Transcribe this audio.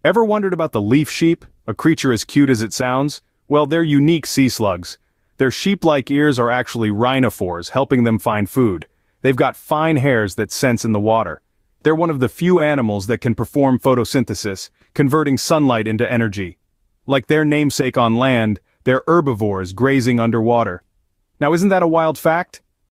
Ever wondered about the leaf sheep, a creature as cute as it sounds? Well, they're unique sea slugs. Their sheep-like ears are actually rhinophores, helping them find food. They've got fine hairs that sense in the water. They're one of the few animals that can perform photosynthesis, converting sunlight into energy. Like their namesake on land, they're herbivores grazing underwater. Now, isn't that a wild fact?